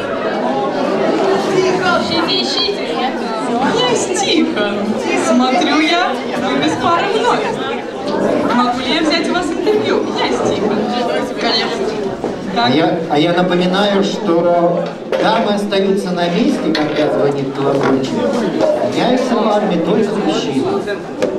Есть Тихон. Смотрю я, вы без пары вновь. Могу ли я взять у вас интервью? Есть Тихон. Конечно. А я напоминаю, что дамы остаются на месте, когда звонит колокольчик. Меняются парами только мужчины.